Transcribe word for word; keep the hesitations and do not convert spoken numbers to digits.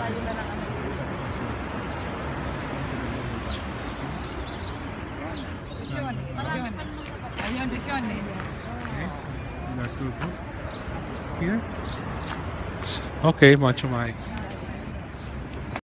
Tayo na lang ang ayun, yun eh. Okay, Macho Mike.